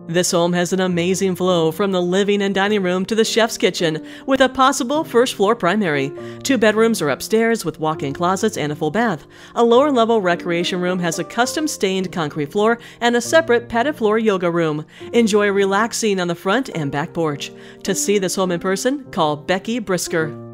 This home has an amazing flow from the living and dining room to the chef's kitchen, with a possible first floor primary. 2 bedrooms are upstairs with walk-in closets and a full bath. A lower level recreation room has a custom stained concrete floor and a separate padded floor yoga room. Enjoy relaxing on the front and back porch. To see this home in person, call Becky Brisker.